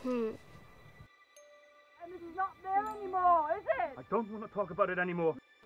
And it's not there anymore, is it? I don't want to talk about it anymore.